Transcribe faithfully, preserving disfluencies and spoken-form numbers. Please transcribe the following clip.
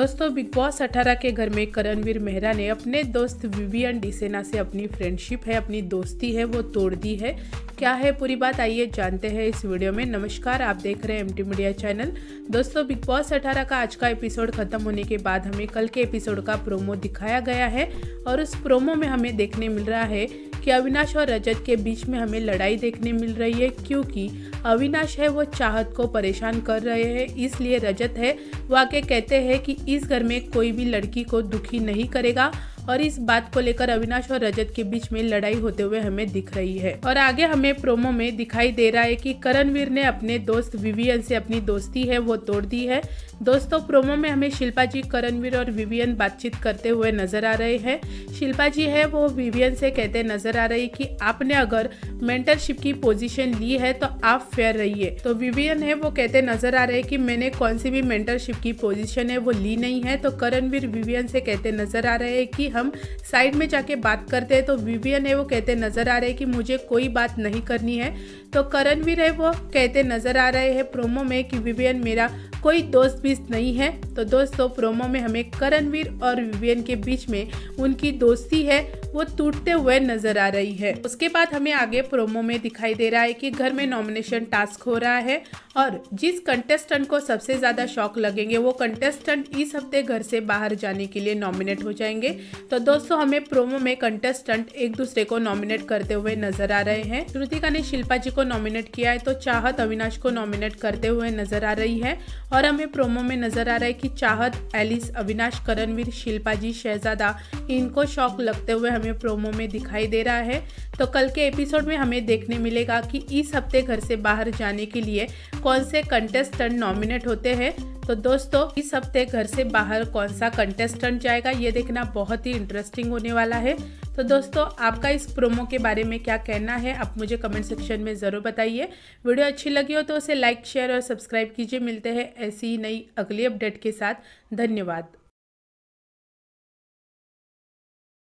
दोस्तों Bigg Boss अठारह के घर में करणवीर मेहरा ने अपने दोस्त विवियन डिसेना से अपनी फ्रेंडशिप है, अपनी दोस्ती है, वो तोड़ दी है। क्या है पूरी बात, आइए जानते हैं इस वीडियो में। नमस्कार, आप देख रहे हैं एमटी मीडिया चैनल। दोस्तों बिग बॉस अठारह का आज का एपिसोड खत्म होने के बाद हमें कल के एपिसोड का प्रोमो दिखाया गया है और उस प्रोमो में हमें देखने मिल रहा है कि अविनाश और रजत के बीच में हमें लड़ाई देखने मिल रही है, क्योंकि अविनाश है वो चाहत को परेशान कर रहे हैं। इसलिए रजत है वो आके कहते हैं कि इस घर में कोई भी लड़की को दुखी नहीं करेगा और इस बात को लेकर अविनाश और रजत के बीच में लड़ाई होते हुए हमें दिख रही है। और आगे हमें प्रोमो में दिखाई दे रहा है कि करणवीर ने अपने दोस्त विवियन से अपनी दोस्ती है वो तोड़ दी है। दोस्तों प्रोमो में हमें शिल्पा जी, करणवीर और विवियन बातचीत करते हुए नजर आ रहे हैं। शिल्पा जी है वो विवियन से कहते नजर आ रही कि आपने अगर मेंटरशिप की पोजीशन ली है तो आप फेयर रहिए। तो विवियन है वो कहते नजर आ रहे कि मैंने कौन सी भी मेंटरशिप की पोजीशन है वो ली नहीं है। तो करणवीर विवियन से कहते नजर आ रहे हैं कि हम साइड में जाके बात करते हैं। तो विवियन है वो कहते नजर आ रहे हैं कि मुझे कोई बात नहीं करनी है। तो करणवीर है वो कहते नजर आ रहे हैं प्रोमो में कि विवियन मेरा कोई दोस्त भी नहीं है। तो दोस्तों प्रोमो में हमें करणवीर और विवियन के बीच में उनकी दोस्ती है वो टूटते हुए नजर आ रही है। उसके बाद हमें आगे प्रोमो में दिखाई दे रहा है कि घर में नॉमिनेशन टास्क हो रहा है और जिस कंटेस्टेंट को सबसे ज़्यादा शॉक लगेंगे वो कंटेस्टेंट इस हफ्ते घर से बाहर जाने के लिए नॉमिनेट हो जाएंगे। तो दोस्तों हमें प्रोमो में कंटेस्टेंट एक दूसरे को नॉमिनेट करते हुए नजर आ रहे हैं। श्रुतिका ने शिल्पा जी को नॉमिनेट किया है तो चाहत अविनाश को नॉमिनेट करते हुए नजर आ रही है। और हमें प्रोमो में नजर आ रहा है कि चाहत, एलिस, अविनाश, करणवीर, शिल्पा जी, शहजादा इनको शॉक लगते हुए हमें प्रोमो में दिखाई दे रहा है। तो कल के एपिसोड में हमें देखने मिलेगा कि इस हफ्ते घर से बाहर जाने के लिए कौन से कंटेस्टेंट नॉमिनेट होते हैं। तो दोस्तों इस हफ्ते घर से बाहर कौन सा कंटेस्टेंट जाएगा ये देखना बहुत ही इंटरेस्टिंग होने वाला है। तो दोस्तों आपका इस प्रोमो के बारे में क्या कहना है आप मुझे कमेंट सेक्शन में ज़रूर बताइए। वीडियो अच्छी लगी हो तो उसे लाइक, शेयर और सब्सक्राइब कीजिए। मिलते हैं ऐसी ही नई अगली अपडेट के साथ। धन्यवाद।